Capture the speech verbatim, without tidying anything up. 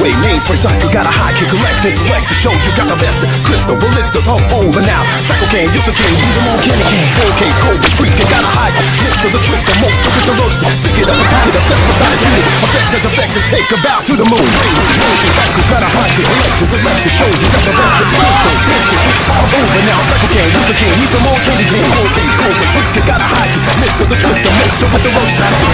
way, names for time. You got a high kick, collect and select to show you got the best. Crystal, ballista, all over now. Psycho can, use a king, use them all candy can. Okay, cold, freak, you got a high. Mister the twister, most with the roast. Stick it up and tie it up, step beside it. Effects as effective, take a bow to the moon. Psycho got a high kick, collect and select to show you got the best. Crystal, crystal, all over now. Psycho can, use a king, use them all candy can. Okay, cold, freak, you got a high. Mister the twister, most with the roast.